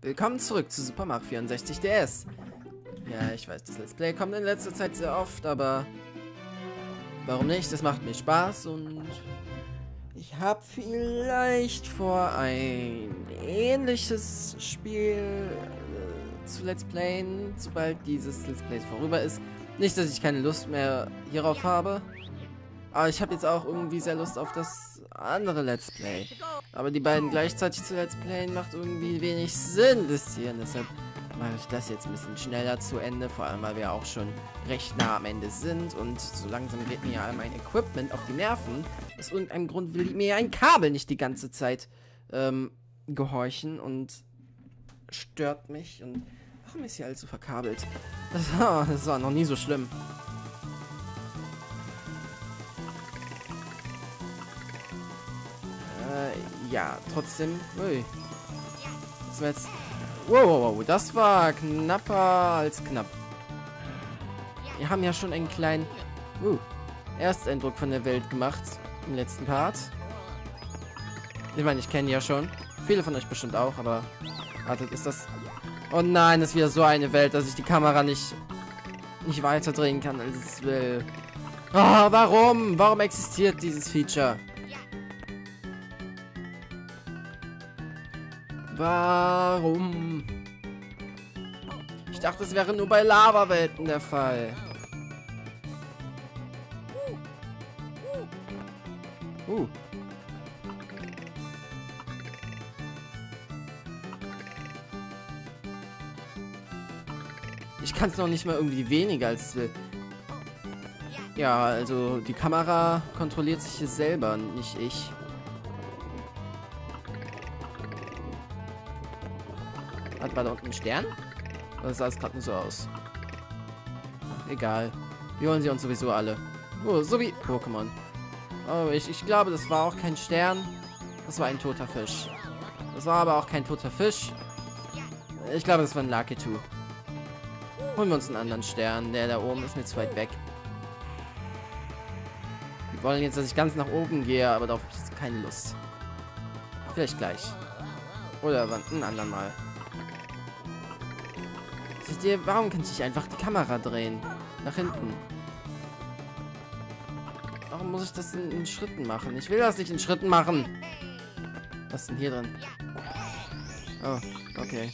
Willkommen zurück zu Super Mario 64 DS. Ja, ich weiß, das Let's Play kommt in letzter Zeit sehr oft, aber warum nicht? Das macht mir Spaß und ich habe vielleicht vor, ein ähnliches Spiel zu Let's Playen, sobald dieses Let's Play vorüber ist. Nicht, dass ich keine Lust mehr hierauf habe, aber ich habe jetzt auch irgendwie sehr Lust auf das andere Let's Play. Aber die beiden gleichzeitig zu Let's Playen macht irgendwie wenig Sinn, wisst ihr. Und deshalb mache ich das jetzt ein bisschen schneller zu Ende, vor allem weil wir auch schon recht nah am Ende sind und so langsam geht mir ja mein Equipment auf die Nerven. Aus irgendeinem Grund will mir ein Kabel nicht die ganze Zeit gehorchen und stört mich. Und warum ist hier alles so verkabelt? Das war noch nie so schlimm. Ja, trotzdem. Ui. Das war jetzt. Wow, das war knapper als knapp. Wir haben ja schon einen kleinen Ersteindruck von der Welt gemacht im letzten Part. Ich meine, ich kenne ja schon. Viele von euch bestimmt auch, aber wartet, ist das... Oh nein, das ist wieder so eine Welt, dass ich die Kamera nicht weiter drehen kann, als es will. Oh, warum? Warum existiert dieses Feature? Warum? Ich dachte, es wäre nur bei Lava-Welten der Fall. Ich kann es noch nicht mal irgendwie weniger als es will. Ja, also die Kamera kontrolliert sich hier selber, nicht ich. War da unten ein Stern? Oder sah es gerade nur so aus? Egal. Wir holen sie uns sowieso alle. Oh, so wie Pokémon. Oh, ich glaube, das war auch kein Stern. Das war ein toter Fisch. Das war aber auch kein toter Fisch. Ich glaube, das war ein Lakitu. Holen wir uns einen anderen Stern. Der da oben ist mir zu weit weg. Wir wollen jetzt, dass ich ganz nach oben gehe, aber darauf habe ich jetzt keine Lust. Vielleicht gleich. Oder ein anderen Mal. Seht ihr, warum kann ich nicht einfach die Kamera drehen? Nach hinten. Warum muss ich das in Schritten machen? Ich will das nicht in Schritten machen. Was ist denn hier drin? Oh, okay.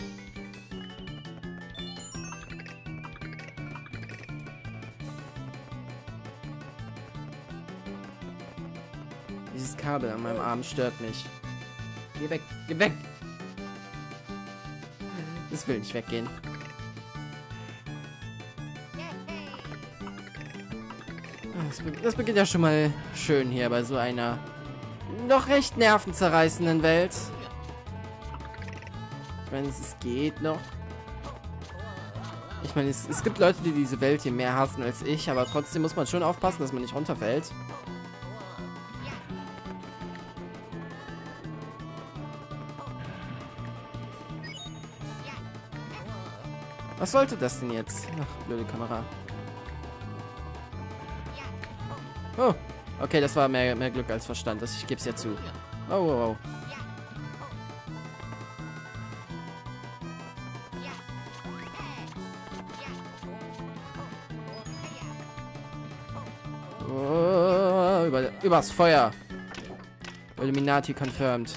Dieses Kabel an meinem Arm stört mich. Geh weg, geh weg! Das will nicht weggehen. Das beginnt ja schon mal schön hier bei so einer noch recht nervenzerreißenden Welt. Ich meine, es geht noch. Ich meine, es gibt Leute, die diese Welt hier mehr hassen als ich, aber trotzdem muss man schon aufpassen, dass man nicht runterfällt. Was sollte das denn jetzt? Ach, blöde Kamera. Oh, okay, das war mehr Glück als Verstand. Ich gebe es ja zu. Oh. Oh, übers Feuer. Illuminati confirmed.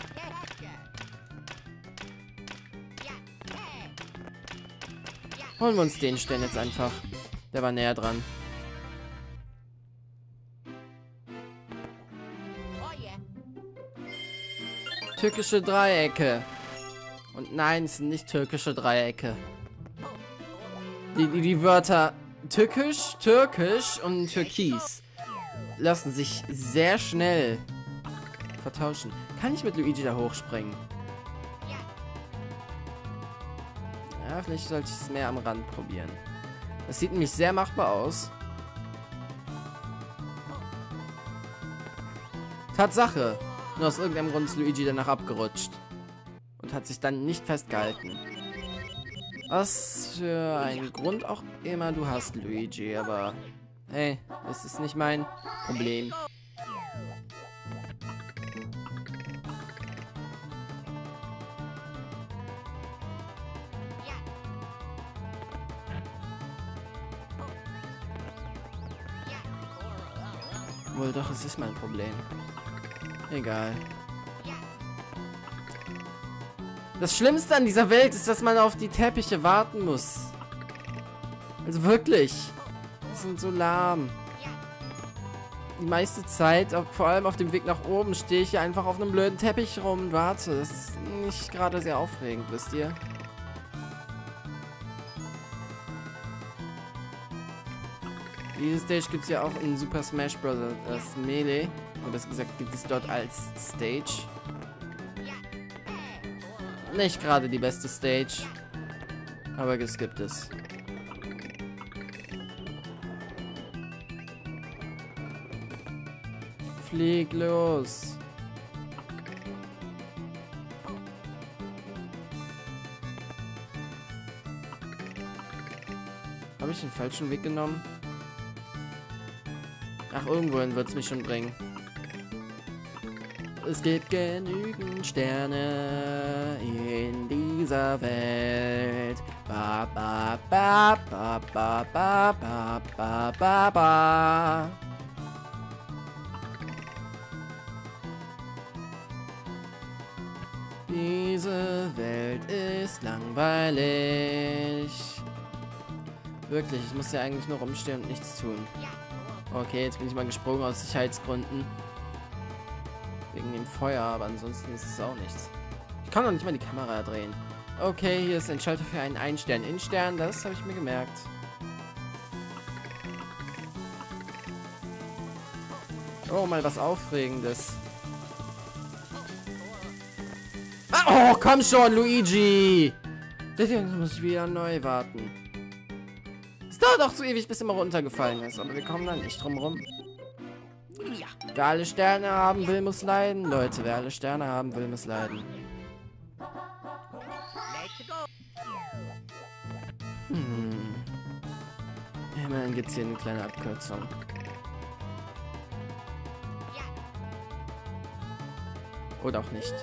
Holen wir uns den Stern jetzt einfach. Der war näher dran. Türkische Dreiecke. Und nein, es sind nicht türkische Dreiecke. Die Wörter türkisch und türkis lassen sich sehr schnell vertauschen. Kann ich mit Luigi da hochspringen? Ja, vielleicht sollte ich es mehr am Rand probieren. Das sieht nämlich sehr machbar aus. Tatsache. Nur aus irgendeinem Grund ist Luigi danach abgerutscht. Und hat sich dann nicht festgehalten. Was für ein Grund auch immer du hast, Luigi, aber... Hey, das ist nicht mein Problem. Wohl doch, es ist mein Problem. Egal. Das Schlimmste an dieser Welt ist, dass man auf die Teppiche warten muss. Also wirklich. Die sind so lahm. Die meiste Zeit, vor allem auf dem Weg nach oben, stehe ich hier einfach auf einem blöden Teppich rum und warte. Das ist nicht gerade sehr aufregend, wisst ihr? Diese Stage gibt es ja auch in Super Smash Bros. Melee. Oder besser gesagt gibt es dort als Stage. Nicht gerade die beste Stage. Aber es gibt es. Flieg los. Habe ich den falschen Weg genommen? Ach, irgendwohin wird es mich schon bringen. Es gibt genügend Sterne in dieser Welt. Ba ba ba ba ba ba ba ba ba ba. Diese Welt ist langweilig. Wirklich, ich muss ja eigentlich nur rumstehen und nichts tun. Okay, jetzt bin ich mal gesprungen aus Sicherheitsgründen. Wegen dem Feuer, aber ansonsten ist es auch nichts. Ich kann doch nicht mal die Kamera drehen. Okay, hier ist ein Schalter für einen Ein-Stern-In-Stern. Das habe ich mir gemerkt. Oh, mal was Aufregendes. Ah, oh, komm schon, Luigi! Jetzt muss ich wieder neu warten. Es dauert auch zu ewig, bis immer runtergefallen ist, aber wir kommen da nicht drum rum. Wer alle Sterne haben will, muss leiden, Leute. Wer alle Sterne haben will, muss leiden. Immerhin gibt es hier eine kleine Abkürzung. Oder auch nicht.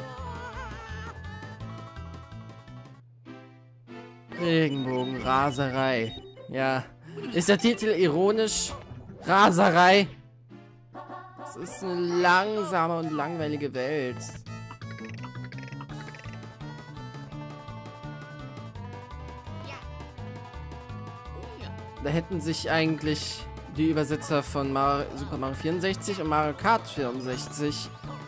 Regenbogenraserei. Ja. Ist der Titel ironisch? Raserei. Es ist eine langsame und langweilige Welt. Da hätten sich eigentlich die Übersetzer von Super Mario 64 und Mario Kart 64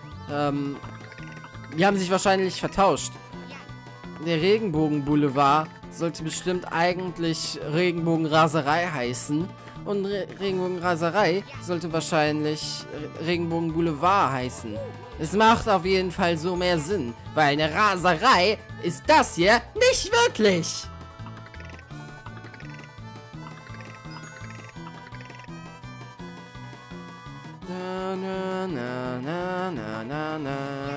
die haben sich wahrscheinlich vertauscht. Der Regenbogenboulevard sollte bestimmt eigentlich Regenbogenraserei heißen. Und Regenbogenraserei sollte wahrscheinlich Regenbogenboulevard heißen. Es macht auf jeden Fall so mehr Sinn, weil eine Raserei ist das hier nicht wirklich. Na, na, na, na, na, na, na.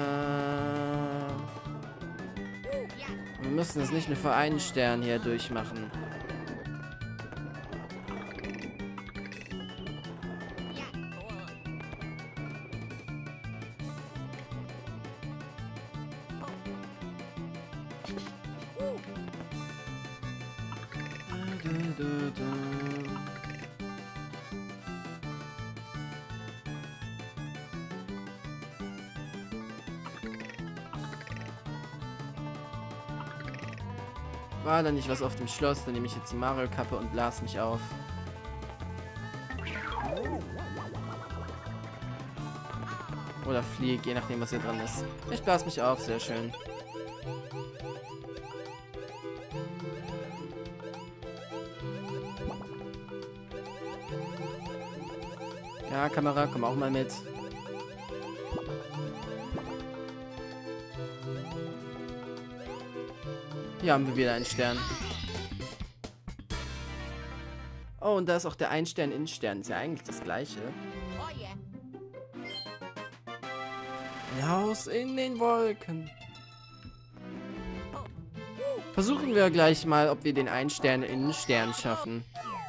Wir müssen es nicht nur für einen Stern hier durchmachen. War da nicht was auf dem Schloss? Dann nehme ich jetzt die Mario-Kappe und blase mich auf. Oder flieg, je nachdem, was hier dran ist. Ich blase mich auf, sehr schön. Ja, Kamera, komm auch mal mit. Hier haben wir wieder einen Stern. Oh, und da ist auch der Ein-Stern-In-Stern. Ist ja eigentlich das gleiche. Ein Haus in den Wolken. Versuchen wir gleich mal, ob wir den Ein-Stern-In-Stern schaffen.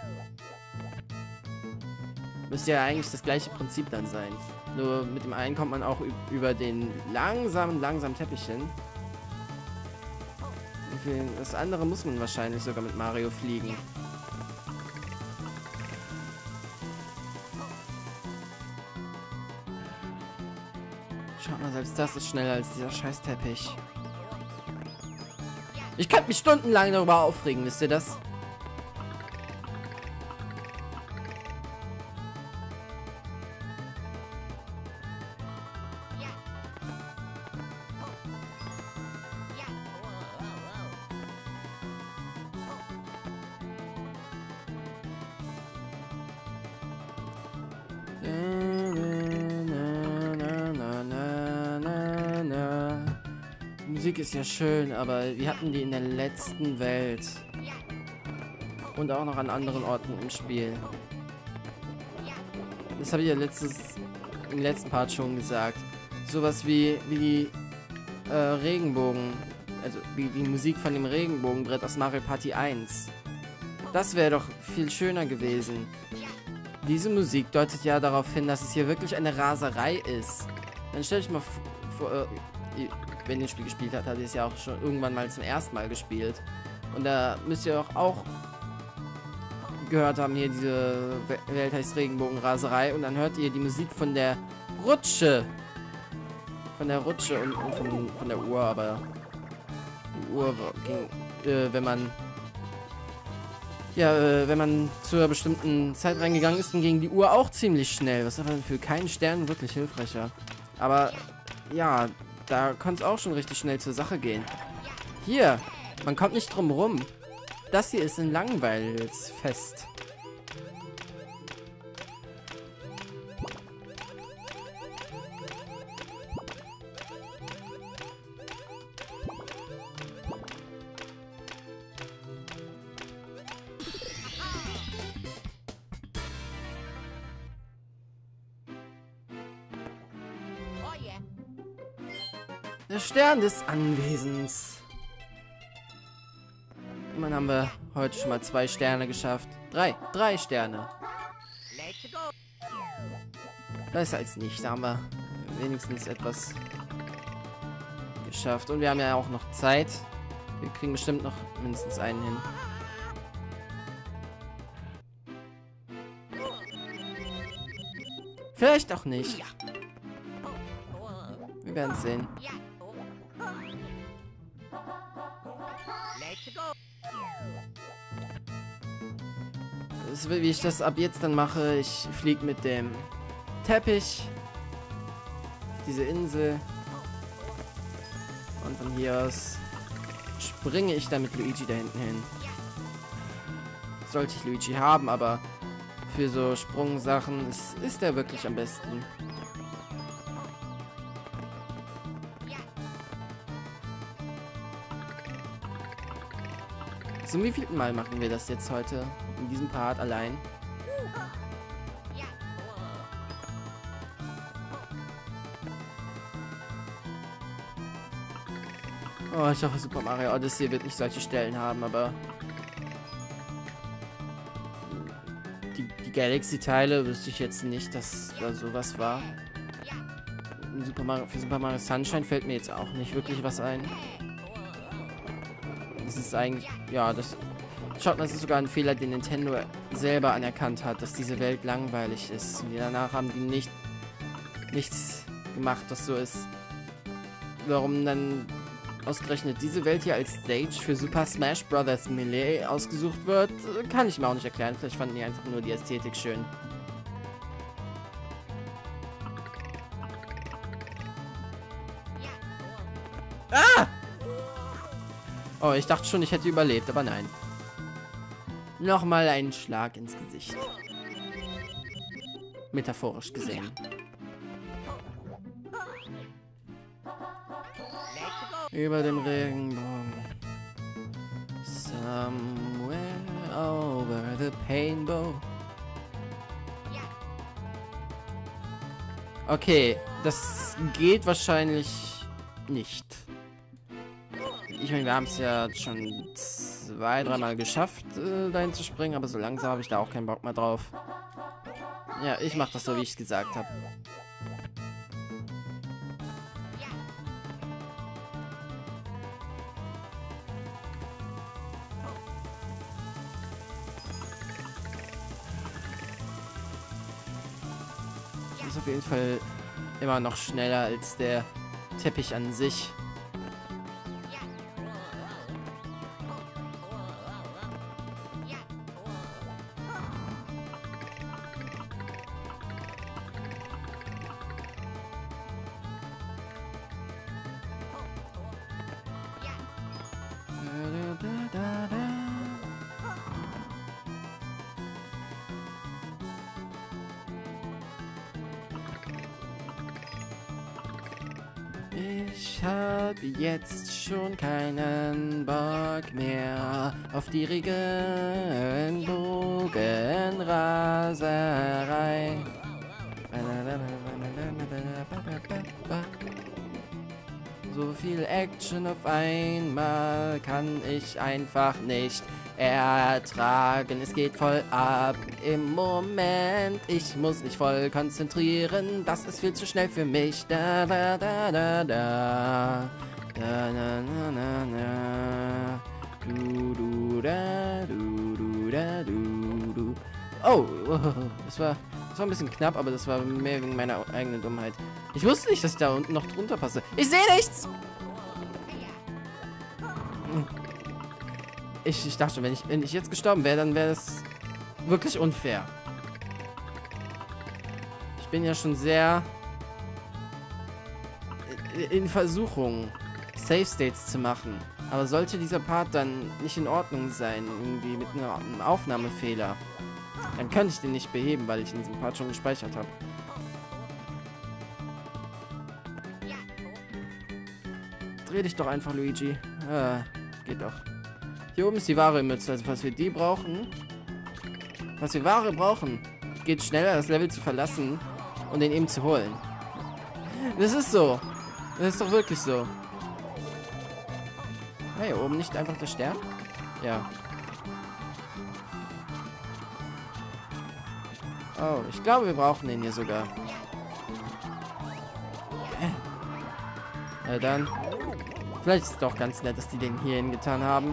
Müsste ja eigentlich das gleiche Prinzip dann sein. Nur mit dem einen kommt man auch über den langsamen Teppich hin. Und für das andere muss man wahrscheinlich sogar mit Mario fliegen. selbst das ist schneller als dieser scheiß Teppich. Ich könnte mich stundenlang darüber aufregen, wisst ihr das? Musik ist ja schön, aber wir hatten die in der letzten Welt. Und auch noch an anderen Orten im Spiel. Das habe ich ja im letzten Part schon gesagt. Sowas wie die Regenbogen, also wie die Musik von dem Regenbogenbrett aus Mario Party 1. Das wäre doch viel schöner gewesen. Diese Musik deutet ja darauf hin, dass es hier wirklich eine Raserei ist. Dann stell dich mal vor, wenn ihr das Spiel gespielt habt, habt ihr es ja auch schon irgendwann mal zum ersten Mal gespielt. Und da müsst ihr auch gehört haben, hier diese Welt heißt Regenbogenraserei. Und dann hört ihr die Musik von der Rutsche. Von der Rutsche und von der Uhr, aber die Uhr ging, wenn man zur bestimmten Zeit reingegangen ist, dann ging die Uhr auch ziemlich schnell. Was aber für keinen Stern wirklich hilfreich war. Aber ja, da konnte es auch schon richtig schnell zur Sache gehen. Hier, man kommt nicht drum rum. Das hier ist ein Langweilsfest. Der Stern des Anwesens. Immerhin haben wir heute schon mal 2 Sterne geschafft. 3 Sterne. Besser als nicht. Da haben wir wenigstens etwas geschafft. Und wir haben ja auch noch Zeit. Wir kriegen bestimmt noch mindestens einen hin. Vielleicht auch nicht. Wir werden es sehen. Wie ich das ab jetzt dann mache, ich fliege mit dem Teppich auf diese Insel und von hier aus springe ich dann mit Luigi da hinten hin. Sollte ich Luigi haben, aber für so Sprungsachen ist er wirklich am besten. Zum wievielten Mal machen wir das jetzt heute in diesem Part allein? Oh, ich hoffe, Super Mario Odyssey wird nicht solche Stellen haben, aber die Galaxy-Teile wüsste ich jetzt nicht, dass da sowas war. Für Super Mario Sunshine fällt mir jetzt auch nicht wirklich was ein. Das ist eigentlich, ja, schaut mal, das ist sogar ein Fehler, den Nintendo selber anerkannt hat, dass diese Welt langweilig ist. Und danach haben die nichts gemacht, das so ist. Warum dann ausgerechnet diese Welt hier als Stage für Super Smash Bros. Melee ausgesucht wird, kann ich mir auch nicht erklären. Vielleicht fanden die einfach nur die Ästhetik schön. Ah! Oh, ich dachte schon, ich hätte überlebt, aber nein. Nochmal einen Schlag ins Gesicht. Metaphorisch gesehen. Über dem Regenbogen. Somewhere over the Painbow. Okay, das geht wahrscheinlich nicht. Ich meine, wir haben es ja schon 2-3 Mal geschafft, dahin zu springen, aber so langsam habe ich da auch keinen Bock mehr drauf. Ja, ich mache das so, wie ich es gesagt habe. Das ist auf jeden Fall immer noch schneller als der Teppich an sich. Ich habe jetzt schon keinen Bock mehr auf die Regenbogenraserei. So viel Action auf einmal kann ich einfach nicht ertragen. Es geht voll ab im Moment. Ich muss mich voll konzentrieren. Das ist viel zu schnell für mich. Da da da da da. Da na na na na. Du du da du du da du du. Oh, das war ein bisschen knapp, aber das war mehr wegen meiner eigenen Dummheit. Ich wusste nicht, dass ich da unten noch drunter passe. Ich sehe nichts! Ich dachte schon, wenn ich jetzt gestorben wäre, dann wäre das wirklich unfair. Ich bin ja schon sehr in Versuchung, Save States zu machen. Aber sollte dieser Part dann nicht in Ordnung sein, irgendwie mit einem Aufnahmefehler, dann könnte ich den nicht beheben, weil ich in diesem Part schon gespeichert habe. Dreh dich doch einfach, Luigi. Geht doch. Hier oben ist die wahre Mütze, also was wir die brauchen. Was wir wahre brauchen, geht schneller, das Level zu verlassen und den eben zu holen. Das ist so. Das ist doch wirklich so. Hey, hier oben nicht einfach der Stern? Ja. Oh, ich glaube, wir brauchen den hier sogar. Na dann. Vielleicht ist es doch ganz nett, dass die den hier hingetan haben.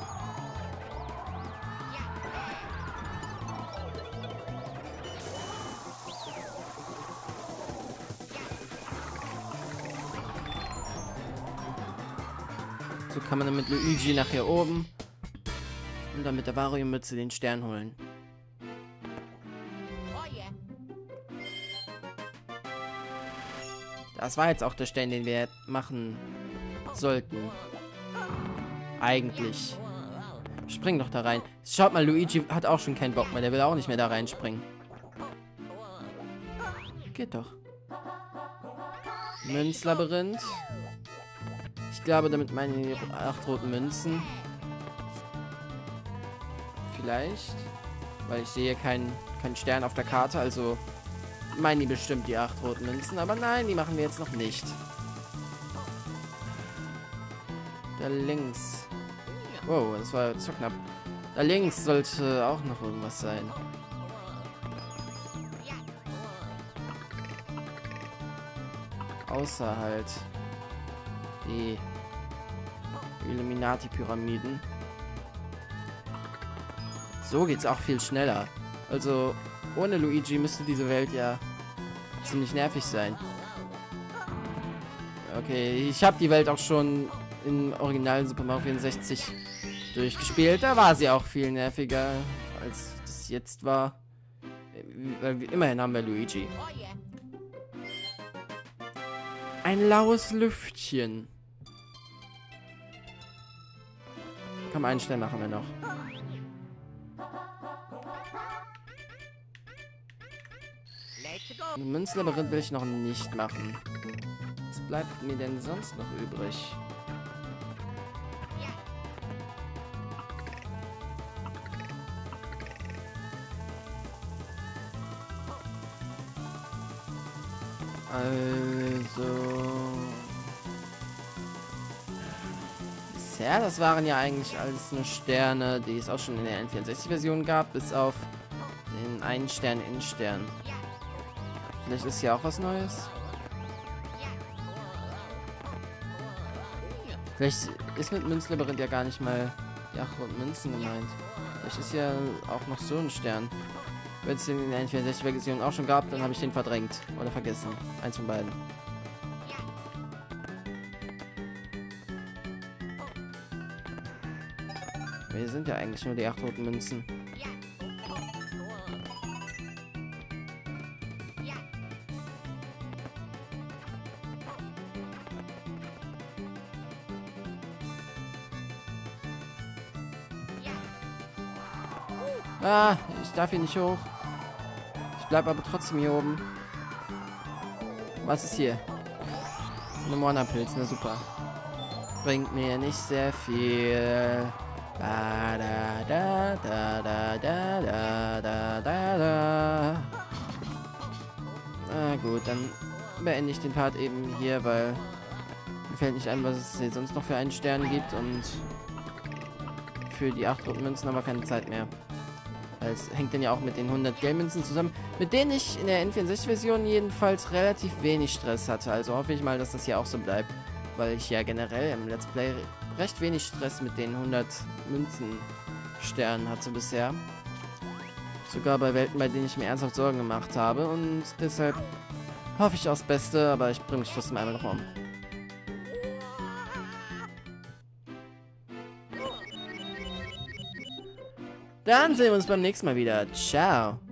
So kann man dann mit Luigi nach hier oben und dann mit der Wario-Mütze den Stern holen. Das war jetzt auch der Stern, den wir machen sollten. Eigentlich. Spring doch da rein. Schaut mal, Luigi hat auch schon keinen Bock mehr. Der will auch nicht mehr da reinspringen. Geht doch. Münzlabyrinth. Ich glaube, damit meinen die 8 roten Münzen. Vielleicht. Weil ich sehe keinen Stern auf der Karte, also meinen die bestimmt die 8 roten Münzen. Aber nein, die machen wir jetzt noch nicht. Da links. Wow, das war zu knapp. Da links sollte auch noch irgendwas sein. Außer halt die Illuminati-Pyramiden. So geht's auch viel schneller. Also ohne Luigi müsste diese Welt ja ziemlich nervig sein. Okay, ich habe die Welt auch schon im originalen Super Mario 64 durchgespielt. Da war sie auch viel nerviger, als das jetzt war. Immerhin haben wir Luigi. Ein laues Lüftchen. Komm, einen Stern machen wir noch. Ein Münzlabyrinth will ich noch nicht machen. Was bleibt mir denn sonst noch übrig? Also... Bisher, das waren ja eigentlich alles nur Sterne, die es auch schon in der N64-Version gab, bis auf den einen Stern in Stern. Vielleicht ist hier auch was Neues. Vielleicht ist mit Münzlabyrinth ja gar nicht mal die 8 roten Münzen gemeint. Vielleicht ist ja auch noch so ein Stern. Wenn es den in der N64-Version auch schon gab, dann habe ich den verdrängt oder vergessen. Eins von beiden. Wir sind ja eigentlich nur die 8 roten Münzen. Ah, ich darf hier nicht hoch. Ich bleibe aber trotzdem hier oben. Was ist hier? Ein Mana-Pilz, na super. Bringt mir nicht sehr viel. Da, da, da, da, da, da, da, da, da, da. Na gut, dann beende ich den Part eben hier, weil mir fällt nicht ein, was es hier sonst noch für einen Stern gibt und für die 8 roten Münzen haben wir keine Zeit mehr. Es hängt dann ja auch mit den 100 Geldmünzen zusammen, mit denen ich in der N64-Version jedenfalls relativ wenig Stress hatte. Also hoffe ich mal, dass das hier auch so bleibt, weil ich ja generell im Let's Play recht wenig Stress mit den 100 Münzen-Sternen hatte bisher. Sogar bei Welten, bei denen ich mir ernsthaft Sorgen gemacht habe. Und deshalb hoffe ich aufs Beste, aber ich bringe mich trotzdem einmal noch um. Dann sehen wir uns beim nächsten Mal wieder. Ciao.